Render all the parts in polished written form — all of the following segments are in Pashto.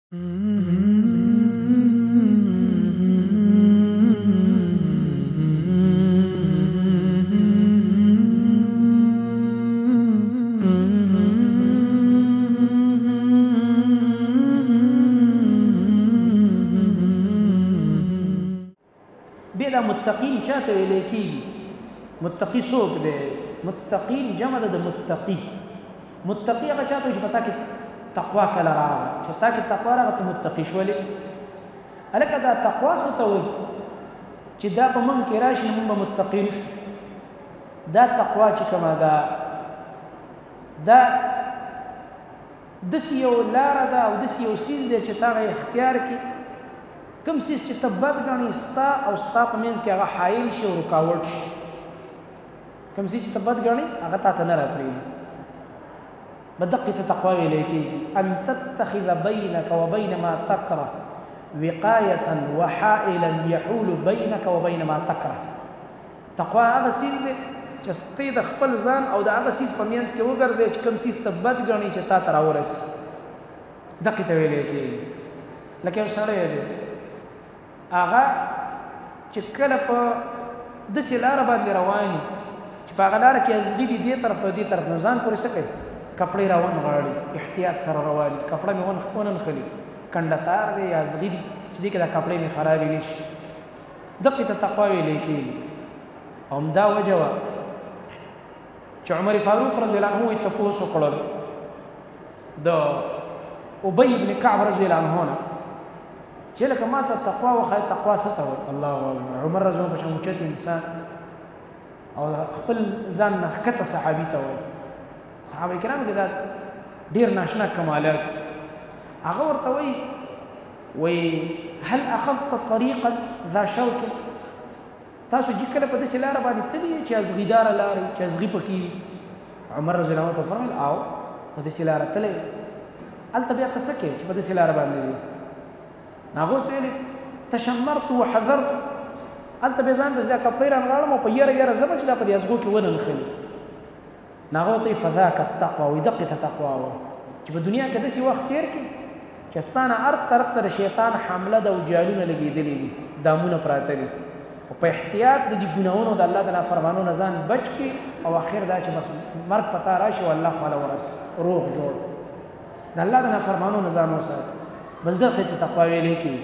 بیا دا متقین چاته ویل کیږي؟ متقی څوک دی؟ متقین جمع ده د متقی. متقی هغه چاته چې پتا کې تقوا کله راغله، چې تا کې تقوا راغله ته متقی شولې. هلکه دا تقوا څه ته وایي؟ چې دا په موږ کې راشي موږ به متقین شو. دا تقوا چې کومه ده دا داسې یو لاره ده او داسې یو څیز دی چې تا هغه اختیار کړي. کوم څیز چې ته بد ګڼې ستا او ستا په منځ کې هغه حایل شي او رکاوټ شي. کوم څیز چې ته بد ګڼې هغه تا ته نه راپرېږدي. بدقة تقوى إليك أن تتخذ بينك وبين ما تكره وقاية وحائلا يحول بينك وبين ما تكره. تقوى هغه سیز دی چې ته د خپل ځان او د هغه سیز په منځ کې وګرځې چې کوم سیز ته بد ګڼې چې تا ته راورسي. دقې ته ویلی کېږي. لکه یو سړی دی هغه چې کله په داسې لاره باندې روان وي چې په هغه لاره کې ازغي دي دې طرف ته دې طرف نو ځان پورې څه کوي؟ کپړې راون غواړي، احتیاط سره روان دي، کپړه مې وننښلي، کنډتار دی یا ازغي دي چې دې کې دا کپړې مې خرابې نه شي. دقې ته تقوا ویلی کېږي. او همدا وجه وه چې عمر فاروق رضی الله عنه یې تپوس وکړل د ابی بن کعب رضی الله عنه نه چې لکه ما ته تقوا وښایه. تقوا څه ته وایي؟ الله اکبر. عمر رضی الله عنه په شان اوچت انسان او خپل ځان نه ښکته صحابي ته وایي. صحابه کرامو کې دا ډېر ناشنا کمالات. هغه ورته وایي هل اخذت طریقا ذا شوک؟ تاسو چې کله په داسې لاره باندې تللي چې ازغیداره لارې چې ازغي پکې وي؟ عمر رضی الله عنه ته فرمیل او په داسې لاره تللی هلته بیا ته څه کوې چې په داسې لاره باندې ځې؟ هغه ورته ویلې تشمرت وحذرت. هلته بیا ځان پسې دا کپړې رانغاړم او په یره یره ځم چې دا په دې ازغو کې وننښلي. ناغو ته فذاک التقوى وي. دقې ته تقوا وایي چې په دنیا کې داسې وخت تېر کړي چې ستا نه هر طرف ته د شیطان حمله ده او جالونه لګېدلي دي، دامونه پراته دي. او په احتیاط د دې ګناهونو د الله د نافرمانو نه ځان بچ کړي او اخر دا چې بس مرګ په تا راشي او الله خواله ورسي روغ جوړ د الله د نافرمانو نه ځان وساتي. بس دقې ته تقوا ویلی کېږي.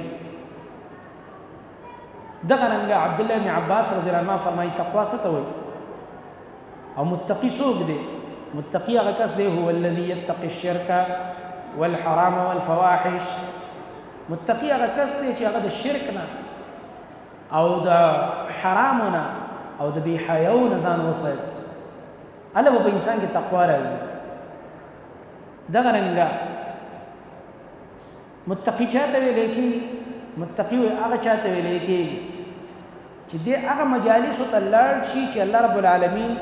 دغه رنګه عبدالله بن عباس رضی الله عنه فرمایي تقوا څه ته وایي او متقی څوک دی؟ متقی هغه کس دی هو الذي يتقي الشرك والحرام والفواحش. متقی هغه کس دی چې هغه د شرک نه او د حرامو نه او د بې حیاو نه ځان وساتي. هله به په انسان کې تقوا راځي. دغه رنګه متقی چاته ویلی کېږي؟ متقی هغه چاته ویلی کېږي چې دی هغه مجالسو ته لاړ شي چې الله رب العالمین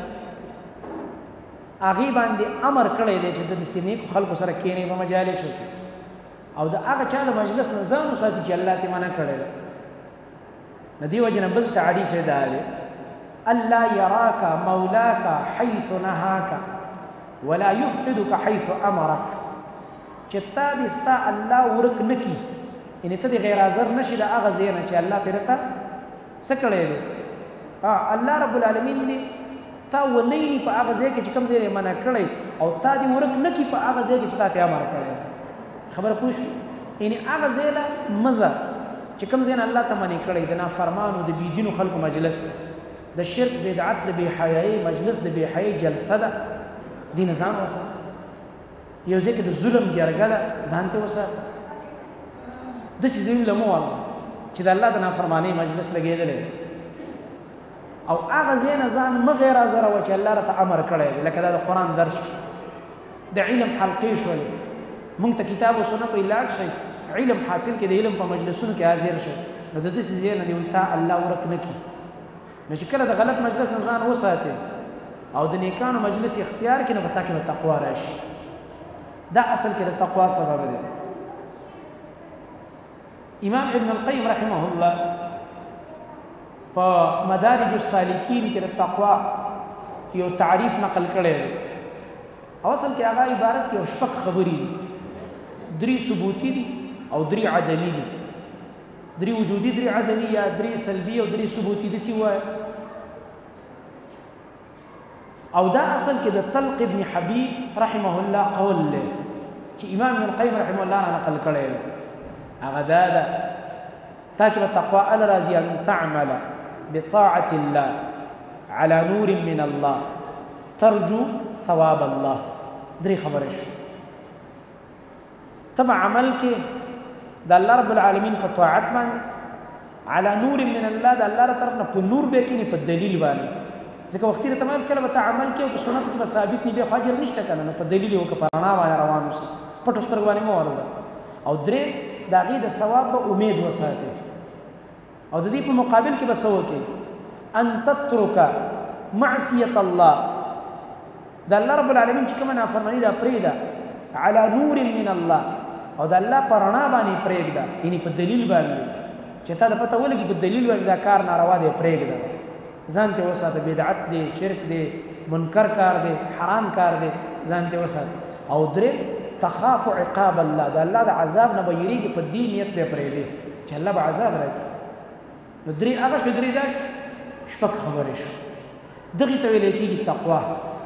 هغې باندې امر کړی دی چې د داسې نیکو خلکو سره کښېنئ په مجالسو کې او د هغه چا د مجلس نه ځان وساتي چې الله ترې منع کړی دی. د دې وجې نه بل تعریف یې دا دی الله یراک مولاک حیث نهاک ولا یفقدک حیث امرک. چې تا دې ستا الله ورک نه کړي، یعنې ته دې غیر حاضر نه شي د هغه ځای نه چې الله پرې ته څه کړی دی. الله رب العالمین دې تا ونه ویني په هغه ځای کې چې کوم ځای یې منع کړی او تا دې ورک نه کړي په هغه ځای کې چې تا ته امر کړی. خبره پوه شو؟ یعنې هغه ځای له مزه چې کوم ځای نه الله ته منع کړی د نافرمانو د بېدینو خلکو مجلس دی، د شرک بدعت د بې حیایۍ مجلس د بې حیایۍ جلسه ده، دې نه ځان وساته. یو ځای کې د ظلم جرګه ده، ځان ته وساته. داسې ځایونو له مه ورځه چې د الله د نافرمانۍ مجلس لګېدلی او هغه ځای نه ځان مه غیر حاضروه چې الله راته امر کړی دی. لکه دا د قرآن درس شو، د علم حلقې شولې. موږ ته کتاب و سنت وایي لاړ شئ علم حاصل کړئ، د علم په مجلسونو کې حاضر شئ. نو د داسې ځای نه دی وایي تا الله ورک نه کړي. نو چې کله د غلط مجلس نه ځان وساتې او د نیکانو مجلس اختیار کړي نو په تا کې به تقوا راشي. دا اصل کې د تقوا سبب دی. امام ابن القیم رحمه الله په مدارج السالکین کې د تقوا یو تعریف نقل کړی دی. او اصل کې هغه عبارت کې شپږ خبرې دي، 3 ثبوتی دي او درې عدمي دي، درې وجودي، درې عدمي، یا درې سلبي او درې ثبوتي، داسې وایي. او دا اصل کې د طلق ابن حبیب رحمه الله قول له چې امام ابن القیم رحمه الله نقل کړی دی، هغه دا ده تاکي بالتقوى ألا راضي أن تعمل بطاعة الله على نور من الله ترجو ثواب الله. دري خبرش تبع عملك دا الله رب العالمين بطاعت من على نور من الله، دا الله طرفنا نور بكيني بالدليل باني ځکه وختي تمام کله به عمل کې او سنت کې ثابت نه دی، خو اجر نشته کنه په دلیل او کفارنا باندې روان اوسه پټو سترګو باندې مو ورځه. او درې دا غي د ثواب په امید وساتي، او د دې په مقابل کې بس وکي ان تترك معصيه الله، دا الله رب العالمین چې کومه نافرمانی دا پرېدا على نور من الله، او دا الله پرانا باندې پرېږدا، یعنی په دلیل باندې چې تا د پته ولګي په دلیل باندې دا کار ناروا دی پرېږدا، ځان ته وساته بدعت دی، شرک دی، منکر کار دی، حرام کار دی، ځان ته وساته. او درې تخاف عقاب الله، دا الله د عذاب نه به یریږي په دې نیت به پرېږدي چې الله به عذاب راکړي. نو درې هغه شو، درې دا شپږ خبرې شو، دغې ته ویل کېږي تقوا.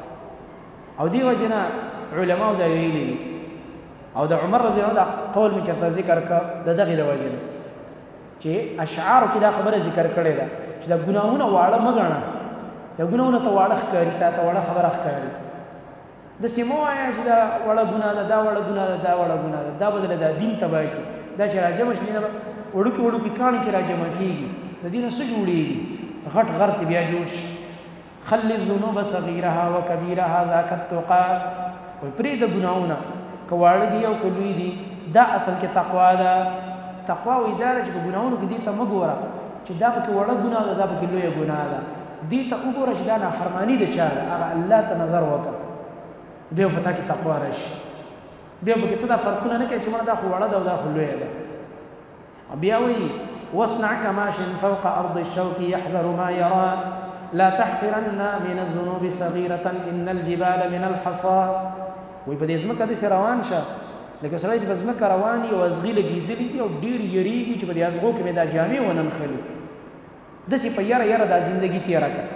او دې وجه نه علماو دا ویلي دي، او د عمر رضی الله عنه قول مې چېرته ذکر کړ د دغې د وجې نه چې اشعارو کې دا خبره ذکر کړې ده چې دا ګناهونه واړه مه ګڼه، دا ګناهونه ته واړه ښکاري، تا ته واړه خبره ښکاري، داسې مه وایه چې دا وړه ګناه ده، دا وړه ګناه ده، دا وړه ګناه ده، دا بدله دا دین تباه کړي، دا چې راجمع شي نه وړوکې وړوکې کاڼي چې راجمع کېږي د دې نه څه جوړېږي، غټ غرت بیا جوړ شي. خل الذنوب صغیرها وکبیرها ذاک التقی، وایي پرېږده ګناهونه که واړه دي او که لوی دي، دا اصل کې تقوا ده. تقوا وایي دا ده چې په ګناهونو کې دې ته مه ګوره چې دا پکې وړه ګناه ده، دا پکې لویه ګناه ده، دې ته وګوره چې دا نافرماني د چا ده، هغه الله ته نظر وکړه، بیا په تا کې تقوا راشي، بیا پکې ته دا فرقونه نه کوې چې مړه دا خو وړه ده او دا خو لویه ده. بیا وایي واصنع كماش فوق أرض الشوك يحذر ما يرى لا تحقرن من الذنوب صغيرة إن الجبال من الحصى. وایي په دې ځمکه داسې روان شه لکه سړی چې په ځمکه روان وي او ازغي لګېدلي دي او ډېر یېرېږي چې په دې ازغو کې مې دا جامې وننښلي، داسې په یره یره دا زندګي تېره کړه.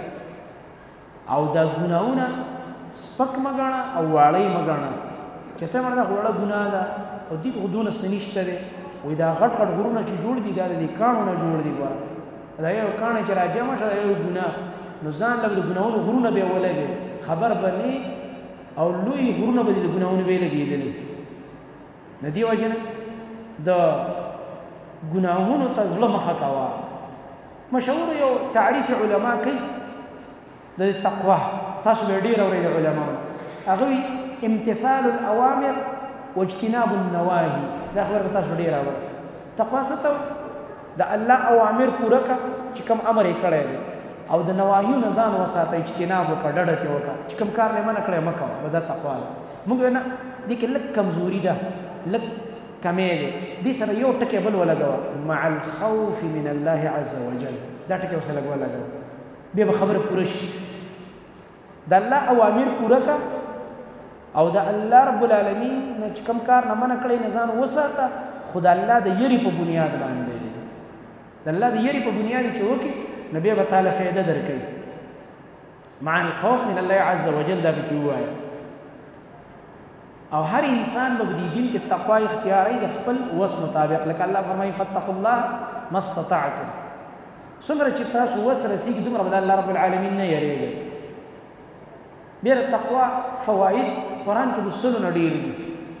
او دا ګناهونه سپک مه ګڼه او واړه مه ګڼه چې ته مړه دا خو وړه ګناه ده او دې خو دونه څه نشته دی. وایي دا غټ غټ غرونه چې جوړ دي دا د دې کاڼو نه جوړ دي. ګوره دا یو کاڼی چې راجمع شه دا یو ګناه، نو ځان له د ګناهونو غرونه به یې ولګې خبر به نه، او لوی غرونه به دې د ګناهونو به یې لګېدلي. د دې وجه نه د ګناهونو ته زړه مخه کوه. مشهور یو تعریف علما کوي د تقوا، تاسو به ډېر اورئ د علماو، هغه وایي امتثال الاوامر واجتناب النواهي. دا خبره به تاسو ډېر اورئ. تقوا څه ته وایي؟ د الله اوامر پوره کړه چې کوم امر یې کړی دی، او د نواهیو نه ځان وساته، اجتناب وکړه، ډډه ترې وکړه چې کوم کار نه منع کړی مه کوه، دا تقوا ده. موږ وایو نه دې کې لږ کمزوري ده، لږ کمی دی، دې سره یو ټکی بل ولګوه مع الخوف من الله عز وجل، دا ټکی ورسره لږ ولګوه، بیا به خبره پوره شي. د الله اوامر پوره کړه او د الله رب العالمین نه چې کوم کار نه منع کړی نه ځان وساته، خو د الله د یری په بنیاد باندې، د الله د یری په بنیاد چې وکړي نو بیا به تعالی فایده درکوي. مع الخوف من الله عز وجل دا پکې ووایه. او هر انسان به دې دین کې تقوا اختیاري د خپل وس مطابق، لکه الله فرمایي فاتقوا الله ما استطعتم. څومره چې تاسو وس رسېږي دومره به د الله رب العالمین نه یریږئ. بیا د تقوا فواید قرآن کې د سلو نه ډېر دي.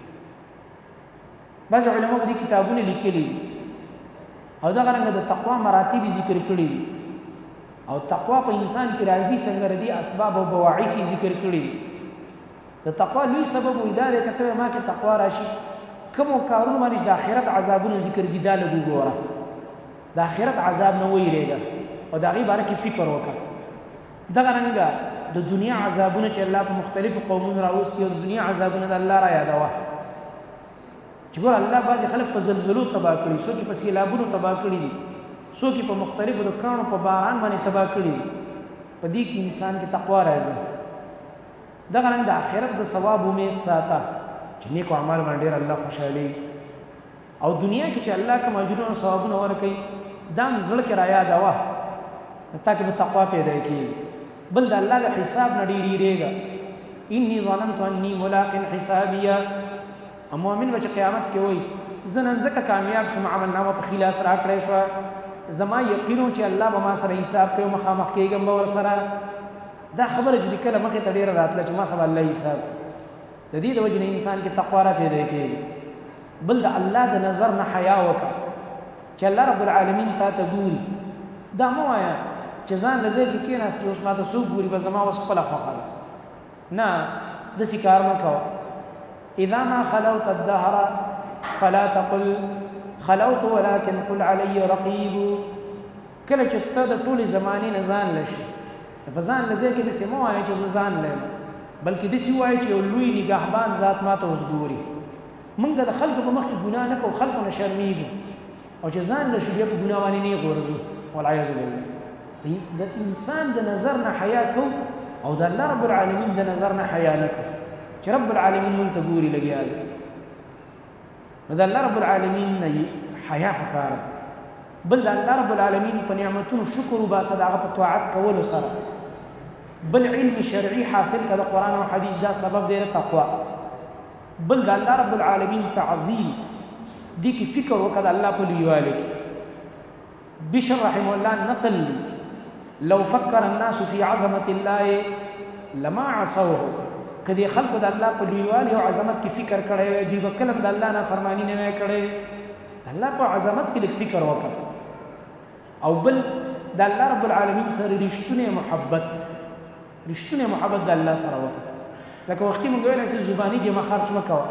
بعض علما به دې کتابونه لیکلي دي او دغه رنګه د تقوا مراتب ذکر کړي دي، او تقوا په انسان کې راځي څنګه ردي اسباب او بواعث ذکر کړي دي. د تقوا لوی سبب وي دا دی که ته ما کې تقوا راشي، کومو کارونو باندې د آخرت عذابونه ذکر دي دا لږ وګوره، د آخرت عذاب نه ویرېږه او د هغې باره کې فکر وکړه. دغه رنګه د دنیا عذابونه چې الله په مختلفو قومونو راوستي او د دنیا عذابونه د الله را یادوه چې ګوره الله بعضې خلک په زلزلو تباه کړي، څوک یې په سیلابونو تباه کړي دي، څوک یې په مختلفو د کاڼو په باران باندې تباه کړي دي. په دې کې انسان کې تقوا راځي. دغه رنګ د آخرت د ثواب امید ساته چې نیکو اعمال باندې ډېر الله خوشحالي. او دنیا کې چې الله کوم اجرونه او ثوابونه ورکوي دا هم زړه کې رایادوه تاکې به تقوا پیدا کېږي بل د الله د حساب نه ډېرېږه اني ظننت اني ملاق حسابیه مؤمن به چې قیامت کې وایي زه نن ځکه کامیاب شوم عملنامه په ښي لاس راکړی شوه زما یقین و چې الله به ما سره حساب کوي مخامخ کېږم به ورسره دا خبره چې کله مخې ته ډېره راتله چې ما سبا الله حساب د دې د وجې نه انسان کې تقوا را پیدا کېږي بل د الله د نظر نه حیا وکړه چې الله رب العالمین تا ته ګوري دا مه وایه چې ځان له ځای کې کېناست چې اوس ما ته څوک ګوري به زما اوس خپله خوښه ده نه داسې کار مه کوه اذا ما خلوت الدهر فلا تقل خلوت ولكن قل علي رقيب کله چې ته د ټولې زمانې نه ځان لشي په ځان له ځای کې داسې مه وایه چې زه ځان لیم بلکې داسې ووایه چې یو لوی نګهبان ذات ما ته اوس ګوري موږ د خلکو په مخ کې ګناه نه کوو خلکو نه شرمېږو او چې ځان لشو بیا په ګناه باندې نه غورځو والعیاذ بالله د انسان د نظر نه حیا کو او د الله رب العالمین د نظر نه حیا نه کو چې رب العالمین مونږ ته ګوري لګیا دی نو د الله رب العالمین نه حیا پکار بل د الله رب العالمین په نعمتونو شکر وباسه د هغه په طاعت کولو سره بل علم شرعي حاصل کړه قرآن او حدیث دا سبب دی د تقوا بل د الله رب العالمین تعظیم دي کې فکر وکړه الله په لویوالي کې بشر رحمه الله نقل لي لو فكر الناس في عظمة الله لما عصوه کدی خلق د الله په لویوالي او عظمت کې فکر کړی وي دوی به کله د الله نه فرمانی نه کړي د الله په عظمت کې فکر وکړه او بل د الله رب العالمین سره رښتونه محبت د الله سره وکړه لکه وختي مونږ ویل چې زبانی جمع خرج وکړه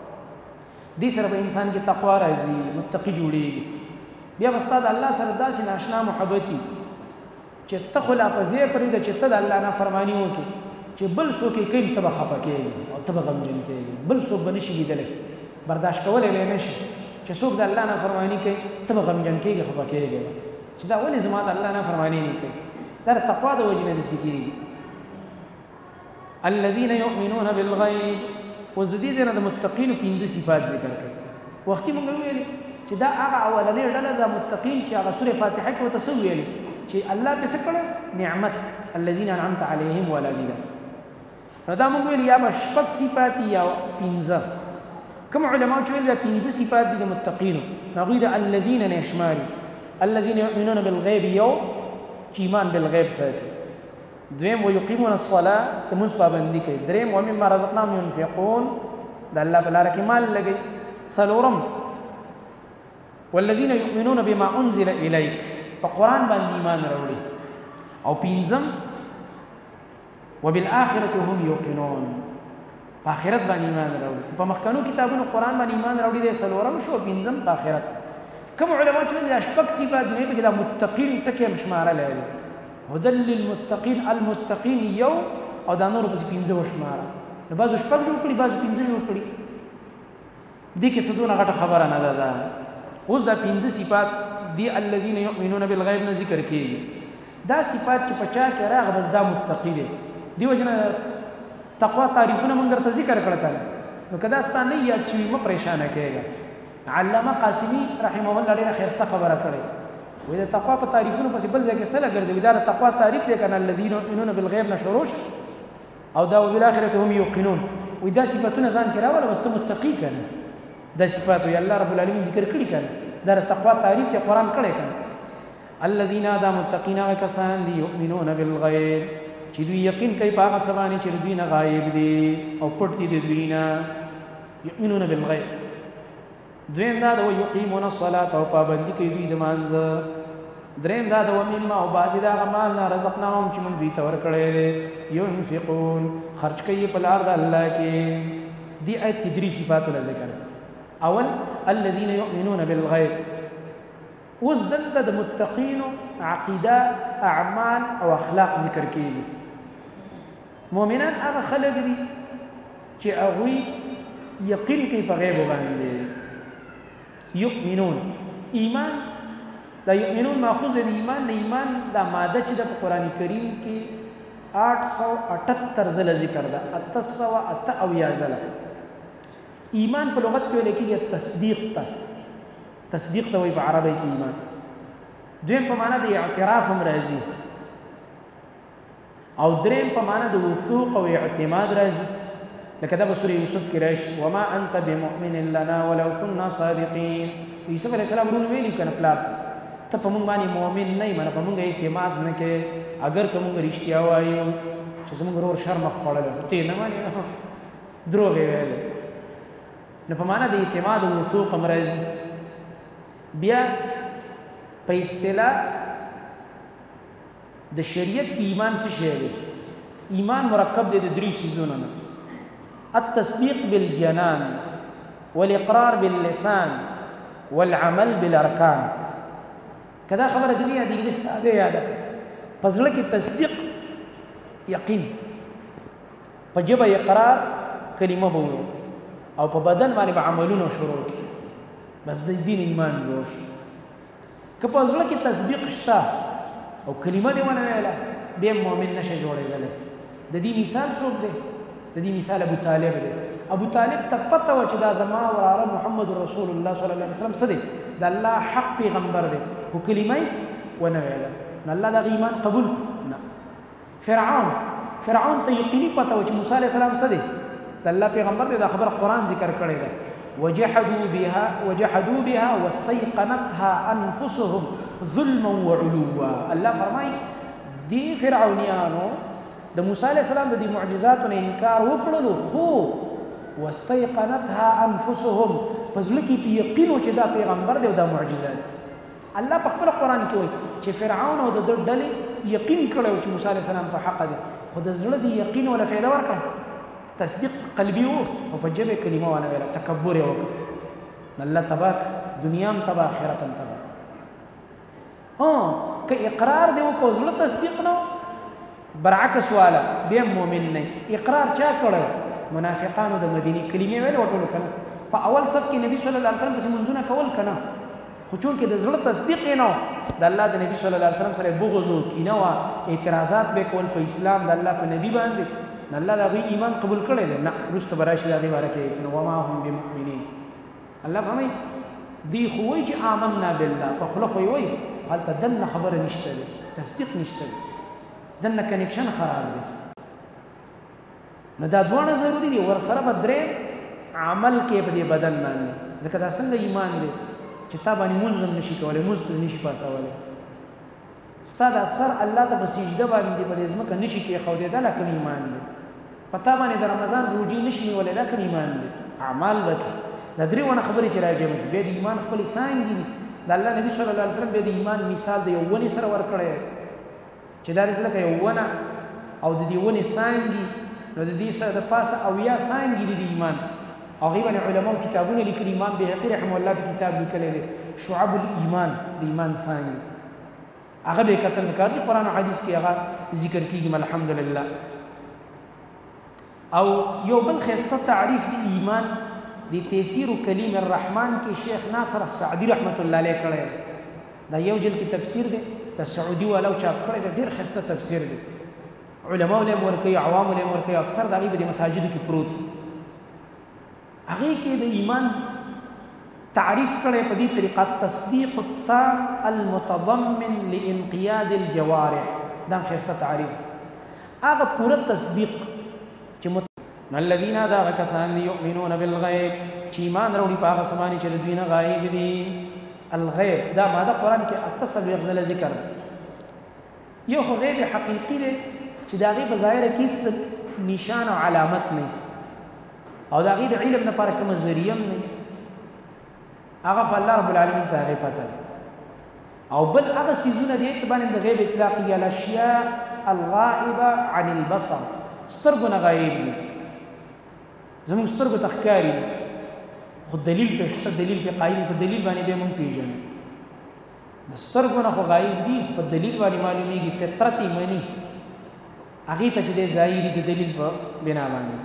دې سره به انسان کې تقوا راځي متقی جوړيږي بیا استاد الله سره داسې ناشنا محبتي چې ته خلا په ځای پرې د چې ته د الله نه فرمانی وکړي چې بل څوک یې کوي ته به خفه کېږي او ته به غمجن کېږي بل څوک به نشي لیدلی برداشت کولی به نه شي چې څوک د الله نه فرمانی کوي ته به غمجن کېږي خفه کېږي چې دا ولې زما د الله نه فرمانی نه کوي دا د تقوا د وجې نه داسې کېږي الذين يؤمنون بالغیب اوس د دې ځای نه د متقینو پنځه صفات ذکر کړي وختي مونږ ویلي چې دا هغه اولنۍ ډله د متقین چې هغه سورې فاتحه کې ورته څه ویلي چې الله پې څه کړی نعمت الذين انعمت عليهم ولا دي نو دا مونږ ویلي یا به شپږ صفات یا پنځه کوم علماء چې ویلي دا پنځه صفات دي د متقینو نو هغوی د الذین نه شماري الذين يؤمنون بالغیب یو چې ایمان بالغیب ساتي دویم ويقيمون الصلاه د مونځ پابندي کوي دریم ومما رزقناهم ينفقون د الله په لاره کې مال لګوي څلورم والذين يؤمنون بما انزل اليك په قرآن باندې ایمان راوړي او پنځم وبالآخرة هم يوقنون په آخرت باندې ایمان راوړي په مخکنو کتابونو قرآن باندې ایمان راوړي دی څلورم شو پنځم په آخرت کوم علما چې دا شپږ صفات دي په کې دا متقین ټکي هم شمارلی دی هدى للمتقين المتقين یو او دا نور پسې پنځه وشماره نو بعضو شپږ جوړ کړي بعضو پنځه جوړ کړي دې کې څه دونه غټه خبره نه ده اوس دا پنځه صفات دي الذين يؤمنون بالغيب نه ذکر کېږي دا صفات چې په چا کې راغ بس دا متقی دی دی وجنه تقوا تعریفونه مونږ درته ذکر کړل نو کدا ستانه یاد شي مې پریشانه کېږي علامه قاسمی رحمه الله ډېره ښایسته خبره کړې وې د تقوا په تعریفونو پسې بل ځای کې سره ګرځي دا تقوا تعریف دی کنه الذين يؤمنون بالغيب نشروش او دا وبالآخرة هم يوقنون وې دا صفاتونه ځان کې راوړل بس ته متقی کنه دا صفات وي الله رب العالمین ذکر کړی کنه دا تقوا تعریف ته قرآن کړی کنه الذين دا متقین کسان دي يؤمنون بالغیب چې دوی یقین کوي په هغه څه باندې چې دوی نه غایب دي او پټ دي دوی نه يؤمنون بالغیب دویم دا د یقیمون الصلاة او پابندي کوي دوی د مانځه دریم دا د ومما او بعضې د هغه مال نه رزقناهم چې موږ دوی ته ورکړی دی ينفقون خرج کوي په لار د الله کې دې آیت کې درې صفاتونه ذکر اول الذين يؤمنون بالغیب اوس دلته د متقینو عقیده اعمال او اخلاق ذکر کېږي مؤمنان هغه خلک دي چې هغوی یقین کوي په غیب باندې یؤمنون ایمان دا یؤمنون ماخوذ دی ایمان نه ایمان دا ماده چې د قرآن کریم کې 878 ځله ذکر ده 878 ځله ایمان په لغت کې ویل کېږي تصدیق ته تصدیق ته وایي په عربی کې ایمان. دویم په معنا د اعتراف هم راځي او دریم په معنا د وثوق او اعتماد راځي. لکه دا په سورې یوسف کې راشي وما انت بمؤمن لنا ولو كنا صادقین. یوسف علیه السلام ورونه ویلي که نه پلار ته په موږ باندې مؤمن نه یې، په موږ اعتماد نه کوې، اگر که موږ رښتیا وایو چې زموږ ورور شر مخ خوړلی خو ته یې نه منې، دروغ یې ویلی. نو په معنا د اعتماد او وثوق هم راځي. بیا په اصطلاح د شریعت ایمان څه شی دی؟ ایمان مرکب دی د درې څیزونو نه: التصدیق بالجنان والاقرار باللسان والعمل بالارکان. که دا خبره دې نه یادېږي دې ساده یاده کړه. په زړه کې تصدیق یقین، په ژبه اقرار کلمه به ووایي او په بدن باندې به عملونه شروع کړي، بس د دین ایمان جوړ شي. که په زړه کې تصدیق شته او کلمه دې ونه ویله بیا مؤمن نشه جوړېدلی. د دې مثال څوک دی؟ د دې مثال ابو طالب دی. ابو طالب ته پته وه چې دا زما وراره محمد رسول الله صلی الله علیه وسلم څه دی؟ د الله حق پیغمبر دی، خو کلمه یې ونه ویله. نو الله دغه ایمان قبول نه. فرعون ته یقیني پته وه چې موسی علیه السلام څه دی؟ د الله پیغمبر دی. دا خبره قرآن ذکر کړې ده. وجحدوا بها واستيقنتها انفسهم ظلما وعلوا. الله فرمایي دی فرعونیانو د موسی علیه السلام د دې معجزاتو نه انکار وکړلو، خو واستيقنتها انفسهم په زړه کې په یقین و چې دا پیغمبر دی او دا معجزات. الله په خپل قرآن کې وایي چې فرعون او د ده ډلې یقین کړی و چې موسی علیه السلام په حق دی، خو د زړه د یقین ولا فایده ورکړه، تصدیق قلبي و او په ژبه کلمه ونه ویله، تکبر یې وکړ. الله تباک دنیا هم تبا آخرت هم تبا. که اقرار دی وکړو زړه تصدیق نه برعکس والا بیا مؤمن نه. اقرار چا کړی؟ منافقانو د مدینې کلمې ویلې وټولو که نه. په اول صف کې نبي صلی الله علیه وسلم پسې منځونه کول که نه، خو چونکې د زړه تصدیق یې نه و، د الله د نبي صلی الله علیه وسلم سره بغض و کینه وه، اعتراضات به یې کول په اسلام د الله په نبي باندې، نو الله د هغوی ایمان قبول کړی دی. نه وروسته به راشي د هغې باره کې ایتونه وما هم بمؤمنین. الله فرمایي دوی خو وایي چې آمنا بالله، په خوله خو یې وایي، هلته دننه خبره نشته دی، تصدیق نشته دی، دننه کنیکشن خراب دی. نو دا دواړه ضروري دي. ورسره به درې عمل کې په دې بدن باندې، ځکه دا څنګه ایمان دی چې تا باندې مونځ هم نشي کولی، مونځ پرې نشي پاسولی، ستا دا سر الله ته په سجده باندې په دې ځمکه نشي کېښودی، دا کوم ایمان دی؟ په تا باندې د رمضان روژې نشي نیولی، دا کوم ایمان دی؟ اعمال به کوي. دا درې ونه خبرې چې راجمع شي، بیا د ایمان خپلې څانګې دي. د الله نبي صلی الله علیه وسلم بیا د ایمان مثال د یو ونې سره ورکړی دی چې دا داسې لکه یو ونه او د دې ونې څانګې، نو د دې سره د پاسه اویا څانګې دي د ایمان. هغې باندې علماو کتابونه لیکلي. امام بهقي رحمه الله په کتاب لیکلی دی شعب الایمان، د ایمان څانګې. هغه به یې کتل پکار دي، قرآن او حدیث کې هغه ذکر کېږي الحمدلله. او یو بل ښایسته تعریف د ایمان د تیسیر کلیم الرحمن کې شیخ ناصر السعدي رحمت الله علیه کړی. دا یو جلد کې تفسیر دی، د سعودي والاو چاپ کړی دی، ډېر ښایسته تفسیر دی. علماو له هم ورکوي، عوامو له هم ورکوي، اکثر د هغې په دې مساجدو کې پروت دي. هغې کې د ایمان تعریف کړی په دې طریقه: تصدیق التام المتضمن لانقیاد الجوارح. دا هم ښایسته تعریف. هغه پوره تصدیق چې الذین دا هغه کسان دي یؤمنون بالغیب چې ایمان راوړي په هغه څه باندې چې د دوی نه غایب دي. الغیب دا ماده قرآن کې 78 ځله ذکر ده. یو خو غیب حقیقي دی چې د هغې په ظاهره کې هېڅ نشان او علامت نه او د هغې د علم لپاره کومه ذریعه هم نه، هغه خو الله رب العالمین ته هغې پته ده. او بل هغه څیزونه دي ته باندې د غیب اطلاق کېږي الاشیاء الغائبه عن البصر، سترګو نه غایب دي، زموږ سترګو ته ښکاري دي، خو دلیل پې شته، دلیل پې قایم، په دلیل باندې بیا موږ پېژنو. د سترګو نه خو غایب دي، خو په دلیل باندې معلومیږي، فطرت یې مني، هغې ته چې دی ظاهري د دلیل په بنا باندې.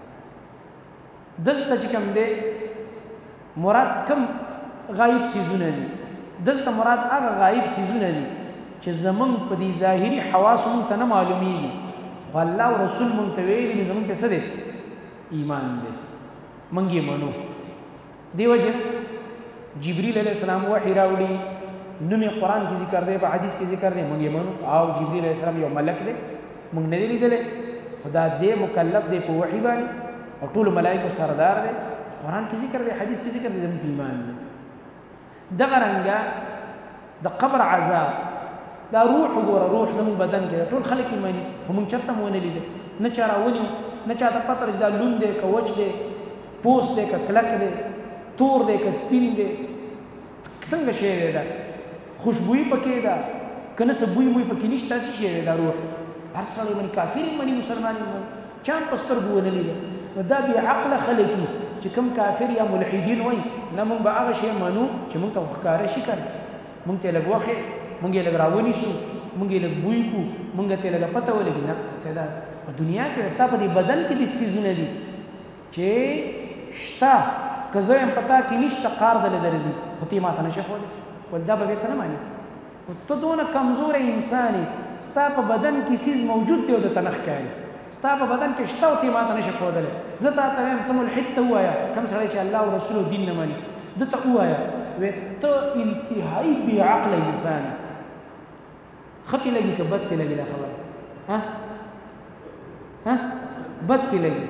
دلته چې کوم دی مراد کم غایب څیزونه دي؟ دلته مراد هغه غایب څیزونه دي چې زمونږ په دې ظاهري حواسو مونږ ته نه معلومیږي، خو الله او رسول مونږ ته ویلي، نو زمونږ پې څه دی؟ ایمان دی، مونږ یې منو. دې وجه جبريل عليه السلام وحي راوړي نوم قرآن کې ذکر دی په حدیث کې ذکر دی مونږ یې منو او جبريل عليه السلام یو ملک دی مونږ نه دی لیدلی خدا دې مکلف دی په وحي باندې او ټول ملائکه سردار دی قرآن کې ذکر دی حدیث کې ذکر دی زموږ ایمان دی دغه رنګه د قبر عذاب دا روح وګوره روح زموږ بدن کې ټول خلک یې مني خو مونږ چېرته مو ونه لیده نه چا راونیو نه چاته پته ده چې دا لوند دی که وچ دی پوست دی که کلک دی تور دی که سپین دی څنګه شی دی دا خوشبویي پکې ده که نه څه بوی موی پکې نشته څه شی دی دا روح هر سړی مني کافر یې مني مسلمان یې مني چا هم په سترګو ونه لیده نو دا بېعقله خلک دي چې کوم کافر یا ملحدین وایي نه مونږ به هغه شی منو چې مونږ ته ښکاره شي که نه مونږ ته یې لږ وخې مونږ یې لږ راونیسو مونږ یې لږ بوی کړو مونږ ته یې لږه پته ولګي نه ته دا په دنیا کې ستا په دې بدن کې داسې څیزونه دي چې شته که زه یم په تا کې نشته قار دله درځي خو ته یې ماته نشې ښودی ول دا به بېرته نه ماني ته دونه کمزوری انسان یې ستا په بدن کې څیز موجود دی او درته نه ښکاري ستا په بدن کې شته او ته یې ماته نشې ښودلی زه تا ته وایم ته ملحد ته ووایه کوم سړی چې الله او رسول او دین نه مني ده ته ووایه وایي ته انتهایي بېعقله انسان ښه پې لګي که بد پې لګي دا خبره بد پې لګي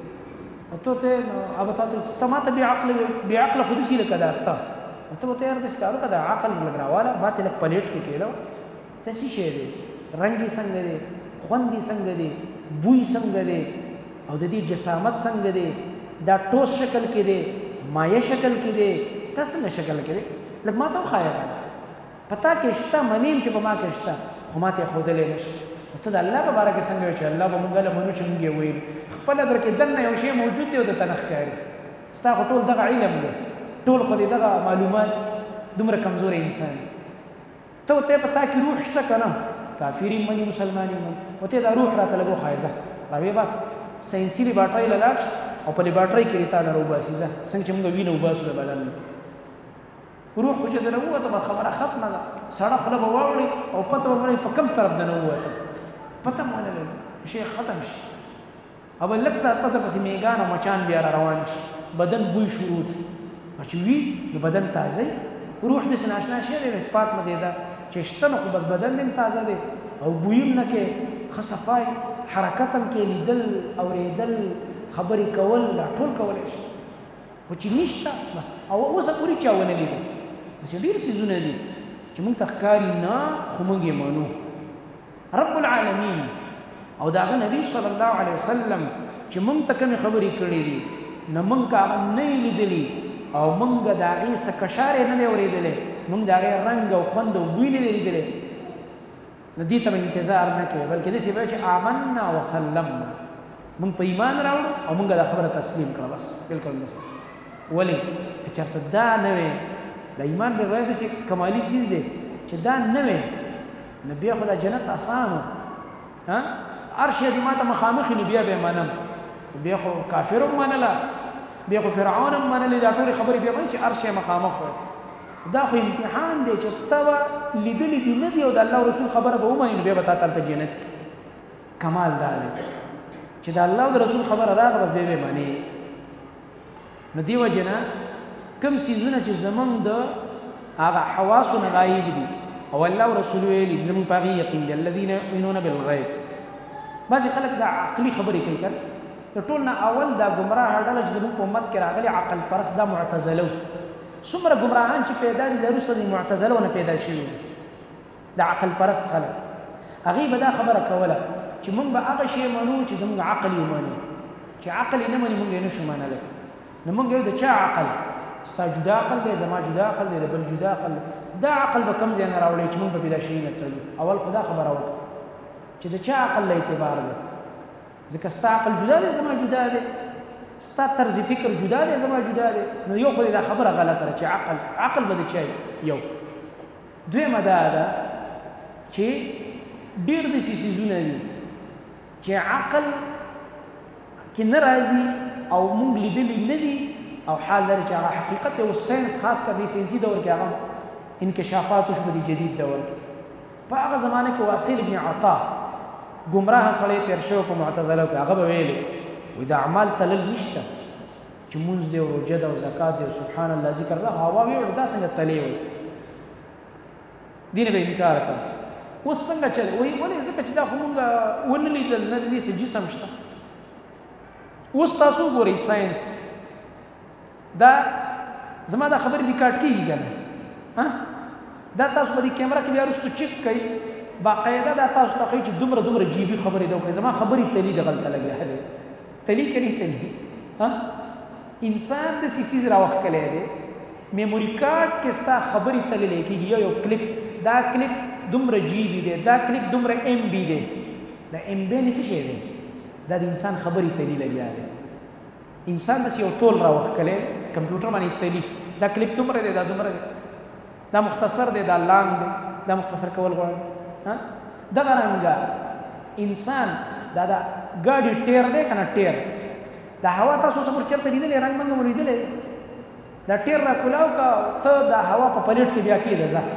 ته अब ته ماته بېعقله خو داسې لکه دا ته ورته یار داسې کار وکړه دا عقل لږ راواله ما ته لږ پلیټ کې کېده داسې شی دی رنګ یې څنګه دی خوند یې څنګه دی بوی څنګه دی او د دې جسامت څنګه دی دا ټوس شکل کې دی مایع شکل کې دی دا څنګه شکل کې دی لږ ما ته وښایه په تا کې شته منیم چې په ما کې شته خو ما ته یې ښودلی نه شي ته د الله په باره کې څنګه وایې چې الله به مونږ له منو چې مونږ یې ویل خپله در کې دننه یو شی موجود دی او درته نه ښکاري ستا خو ټول دغه علم دی ټول خو دې دغه معلومات دومره کمزوری انسان ته ورته په تا کې روح شته که نه کافر یې مني مسلمان یې مني ورته دا روح راته لږ وښایه ځه راویې باسه ساینسي لیبارټرۍ له لاړ شه او په لیبارټرۍ کې دې تا نه راوباسي ځه څنګه چې مونږ وینه وباسو د بدن روح خو چې دنه ووته به خبره ختمه ده سړه خوله به واوړي او پته به ولګي په کوم طرف دنه ووته پته مو ونه لګي شی ختم شي او بل لږ ساعت پته پسې میږان او مچان بیا را روان شي بدن بوی شروع کړي چې وي نو بدن تازه روح داسې ناشنا شی دی پاک مزېدار چې شته نو خو بس بدن هم تازه دی او بوی هم نه کوي ښه صفای حرکت هم کوي لیدل اورېدل خبرې کول دا ټول کولی شي خو چې نشته بس او اوسه پورې چا ونه لیدل داسې ډېر څیزونه دي چې موږ ته ښکاري نه خو موږ یې منو رب العالمین او د هغه نبي صلی الله علیه وسلم چې موږ ته کومې خبرې کړې دي نه موږ هغه نه یې لیدلي او موږ د هغې څه کشار یې نه دی اورېدلی موږ د هغې رنګ او خوند او بوی نه دی لیدلی نو دې ته به انتظار نه کوي بلکې داسې به چې آمنا وسلمنا موږ په ایمان راوړو او موږ دا خبره تسلیم کړه بس بلکل داسې ولې که چېرته دا نه وی د ایمان بغیر داسې کمالي څیز دی چې دا نه وی نو بیا خو دا جنت اسان و هر شی دې ما ته مخامخ نو بیا به یې منم بیا خو کافر هم منله بیا خو فرعون هم منلې دا ټولې خبرې بیا مني چې هر شی مخامخ وی دا خو امتحان دی چې ته به لیدلي دي نه دي او د الله رسول خبره به ومني نو بیا به تا ته هلته جنت کمال دا دی چې د الله او د رسول خبره راغله بس بیا به منې نو دې وجې نه کوم څیزونه چې زموږ د هغه حواسو نه غایب دي او الله او رسول ویلي زموږ په هغې یقین دی الذین یؤمنون بالغیب بعضې خلک دا عقلي خبرې کوي که د ټول نه اول دا ګمراه ډله چې زموږ په امت کې راغلي عقل پرست دا معتزله و څومره ګمراهان چې پیدا دي دا وروسته د معتزلو نه پیدا شوي د عقل پرست خلک هغوی به دا خبره کوله چې موږ به هغه شی منو چې زموږ عقل یې ومني چې عقل یې نه مني موږ یې نه شو منلی نو موږ یو د چا عقل ستا جدا عقل دی زما جدا عقل دی د بل جدا عقل دی دا عقل به کوم ځای نه راوړی چې موږ به پیدا شوي نه تلو اول خو دا خبره وکړه چې د چا عقل له اعتبار دی ځکه ستا عقل جدا دی زما جدا دی ستا طرز فکر جدا دی زما جدا دی نو یو خو دا خبره غلطه ده چې عقل به د چا یو دویمه دا ده چې ډېر داسې څیزونه دي چې عقل کې نه راځي او موږ لیدلي نه دي او حال لري چې هغه حقیقت دی او ساینس خاص کر دې ساینسي دور کې هغه انکشافات وشو د جدید دور کې په هغه زمانه کې واصل ابن عطا ګمراه سړی تېر شوی په معتزله کې هغه به ویلي وایي د اعمال تلل نشته چې چې مونځ دی او روژه ده او زکات دی او سبحان الله ذکر ده هوا وي او دا څنګه تلې وي دې نه به انکار کوي اوس څنګه چل وایي ولې ځکه چې دا خو مونږ ونه لیدل نه د دې څه جسم شته اوس تاسو ګورئ ساينس دا زما دا خبرې ریکارډ کېږي که نه دا تاسو په دې کیمره کې بیا وروستو چیک کوئ باقاعده دا تاسو ته ښایي چې دومره جیبي خبرې ده وکړئ زما خبرې تلي دغلته لګیا دی تلي که نه تلي انسان داسې څیز راوښکلی دی میموري کارډ کې ستا خبرې تللی کېږي یو کلیپ دا کلیپ دومره جیبي دی دا کلیپ دومره ایم بي دی دا ایم بي نه څه شی دی دا د انسان خبرې تلي لګیا دی انسان داسې یو ټول راوښکلی کمپیوټر باندې تلي دا کلیپ دومره دی دا دومره دی دا مختصر دی دا لانګ دی دا مختصر کول غواړي دغه رنګه انسان دا ګاډي ټیر دی که نه ټیر دا هوا تاسو اوس مور چېرته لیدلی رنګ منګ مو لیدلی دا ټیر را کولاو که ته دا هوا په پلیټ کې بیا کېده ځه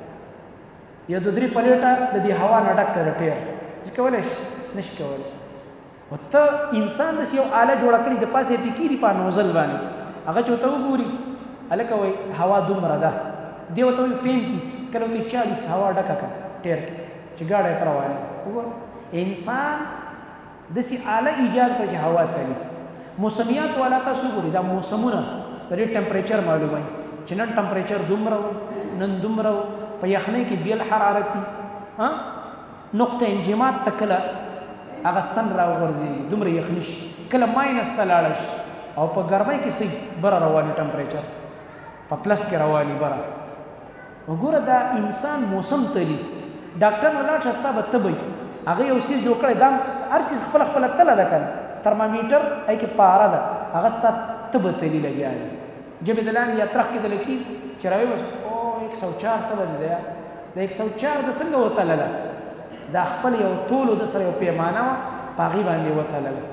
یا دو درې پلیټه د دې هوا نه ډک کړه ټیر څه کولی شي نه شي کولی او ته انسان داسې یو آله جوړه کړي د پاسې پې کېږي په نوزل باندې هغه چې ورته وګوري هلکه وایي هوا دومره ده دی ورته وایي 35 کله ورته 40 هوا ډکه کړه ټیر کې چې ګاډی ته روانه وګوره انسان داسې آله ایجاد کړه چې هوا تلي موسمیات والا تاسو ګورئ دا موسمونه د دې ټمپریچر معلوموي چې نن ټمپریچر دومره نن دومره په یخنۍ کې بیل حرارتي نقطه انجماد ته کله اغستن راوغورځېږي دومره یخني شي کله ماینس ته لاړه شي او په ګرمۍ کې صحیح بره رواني ټمپریچر په پلس کې رواني بره وګوره دا انسان موسم تلي ډاکټر نه لاړ شه ستا به تبئ هغه یو څیز جوړ کړی دا هر څیز خپله تله ده که نه ترمامیټر هغې کې پاره ده هغه ستا تبه تلي لګیا دی ژبې د لاندې یا ترخ کې دله کېږي چې راویې به 104 تله ده د 104 د څنګه وتلله دا خپل یو ټولو د سره یو پیمانه وه په هغې باندې وتلله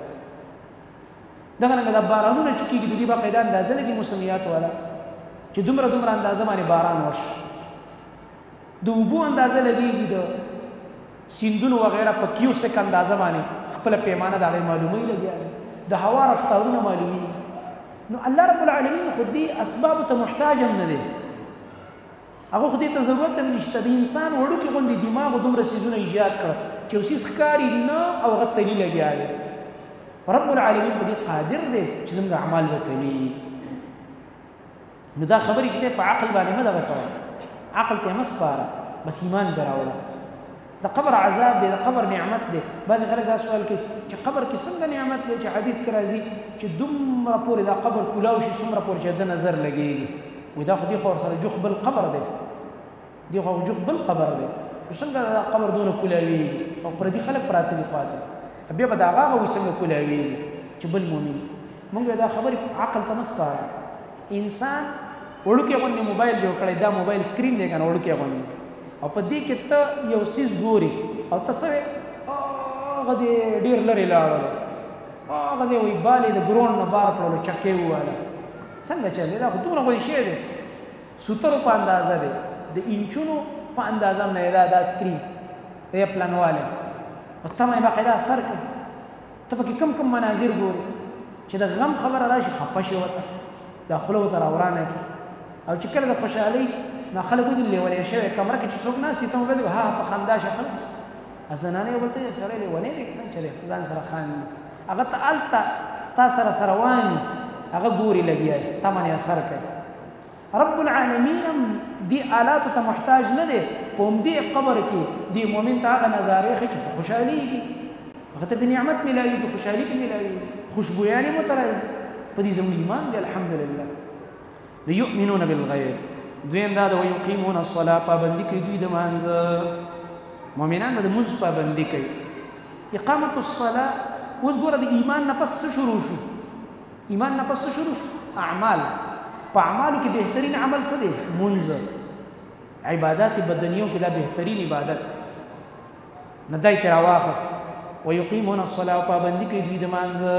دغه رنګه دا بارانونه چې کېږي د دې باقاعده اندازه لګي موسمیات والا چې دومره اندازه باندې باران وشي د اوبو اندازه لګېږي د سیندونو وغیره په کیوسک اندازه باندې خپله پیمانه د هغې معلوموي لګیا دی د هوا رفتارونه معلومېږي نو الله رب العالمین خو دې اسبابو ته محتاج هم نه دی هغه خو دې ته ضرورت هم نشته د انسان وړوکې غوندې دماغ دومره څیزونه ایجاد کړه چې یو څیز ښکاري نه او هغه تلي لګیا دی رب العالمین په دې قادر دی چې زموږ اعمال به تلي نو دا خبرې چې دی په عقل باندې مه دغه کوه عقل ته یې مه سپاره بس ایمان به راوړه د قبر عذاب دی د قبر نعمت دی بعضې خلک دا سوال کوي چې قبر کې څنګه نعمت دی چې حدیث کې راځي چې دومره پورې دا قبر کولاو شي څومره پورې چې د نظر لګېږي وایي دا خو دې خو ورسره جوخ بل قبر دی دې خو جوخ بل قبر دی نو څنګه دا قبر دونه کولاوېږي او پردي خلک پراته دي خواته بیا به د هغه وایي څنګه کولاوېږي چې بل مؤمن مونږ دا خبرې عقل ته مه سپاره انسان وړوکی غوندې موبایل جوړ کړی دا موبایل سکرین دی که نه وړوکی غوندې او په دې کې ته یو څیز ګوري او ته څه وې هغه دې ډېر لرې لاړلو هغه دې وایي بالې د ګرون نه بار کړلو چکې وواله څنګه چل دی دا خو دومره غوندې شی دی سوترو په اندازه دی د انچونو په اندازه هم نه دا سکرین دی پلانوالی او ته مې باقاعده اثر کوي ته پکې کم مناظر ګوري چې د غم خبره راشي خفه شي ورته دا خوله ورته راورانه کړي او چې کله د خوشحالۍ نه خلک ودي لیونی شوی کمره کې چې څوک ناست دي ته ورته ها په خندا شه خلاص زنانې یو بل ته سړی لیونی دی که څنګه چلی ځان سره خاندي هغه ته هلته تا سره واني هغه ګوري لګیا تا باندې اثر کوي رب العالمین هم دې آلاتو ته محتاج نه دی په همدې قبر کې دې مؤمن ته هغه نظارې ښي چې په خوشحالېږي هغه ته د نعمت میلاوېږي خوشحالي پې میلاوېږي خوشبویانې مو ته راځي په دې زموږ ایمان دی الحمدلله د یؤمنون بالغیب دویم دا د ویقیمون الصلاة پابندي کوي دوی د مانځه مؤمنان به د مونځ پابندي کوي اقامت الصلاة اوس ګوره د ایمان نه پس څه شروع شو ایمان نه پس څه شروع شو اعمال په اعمالو کې بهترین عمل څه دی مونځ عبادات بدنیو کې دا بهترین عبادت نه دای تر واخست ويقيمون الصلاة پابندي کوي دوی د مانځه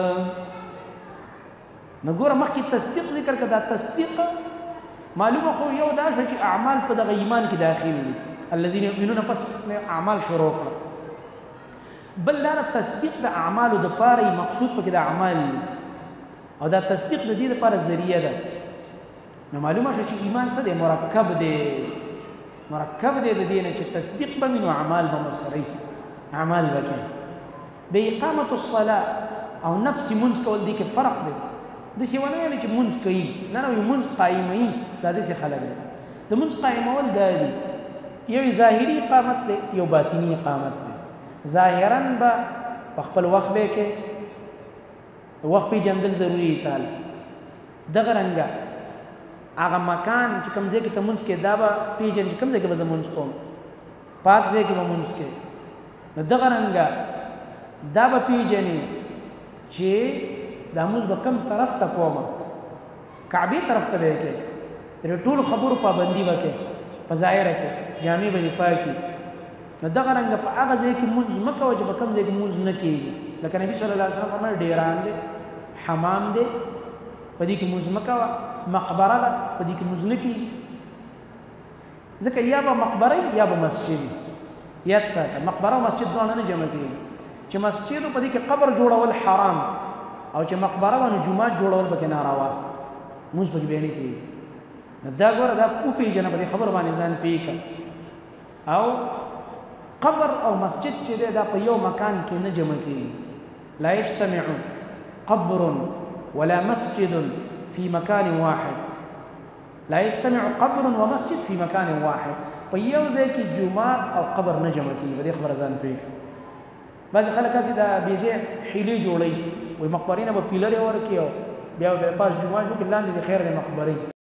نو ګوره مخکې تصدیق ذکر کړه دا تصدیق معلومه خو یو دا شو چې اعمال په دغه ایمان کې داخل دي الذين يؤمنون پس اعمال شروع کړه بل دا تصدیق د اعمالو د پاره مقصود پکې د اعمال او دا تصدیق د دې لپاره ذریعہ ده نو معلومه شو چې ایمان څه دی مرکب دی د دې نه چې تصدیق به وي نو اعمال به مسری اعمال وکړي به اقامت الصلاه او نفس منځ کول دي کې فرق دی د سی ونه ویل چې منځ کوي نه نو منځ قائمي دا د څه خلک دی د منځ قائمول دا دی یو ظاهری اقامت دی یو باطینی اقامت دی ظاهرا به په خپل وخت به کې وخت پیژندل ضروری تعالی دغه رنګه هغه مکان چې کوم ځای کې ته مونځ کې دا به پیژن چې کوم ځای کې به زه مونځ کوم پاک ځای کې به مونځ کې نو دغه رنګه دا به پیژنې چې دا مونځ به کوم طرف ته کوم کعبې طرف ته به کې د ټولو خبرو پابندي به کې په ظاهره کې جامې به دې پاکي نو دغه رنګه په هغه ځای کې مونځ مه کوه چې په کوم ځای کې مونځ نه کېږي لکه نبي صلی الله علیه وسلم فرمایي ډیران دی حمام دی په دې کې مونځ مه کوه مقبره ده په دې کې مونځ نه کېږي ځکه یا به مقبره یا به مسجد یاد ساته مقبره او مسجد دواړه نه جمع کېږي چې مسجد په دې کې قبر جوړول حرام او چې مقبره باندې جومات جوړول پکې ناروا مونځ پکې به نه کېږي دا ګوره دا وپېژنه په دې خبر باندې ځان پوه کړه او قبر او مسجد چې دی دا په یو مکان کې نه جمع کېږي لا یجتمع قبر ولا مسجد في مكان واحد لا يجتمع قبر ومسجد في مكان واحد په یو ځای کې جومات او قبر نه جمع کېږي په دې خبره ځان پوه کړه بعضې خلک هسې دا بې ځای حیلې جوړوي وایي مقبرې نه به پیلرې ورکړي او بیا به پاس جومات جوړ کړي لاندې د خیر د مقبرې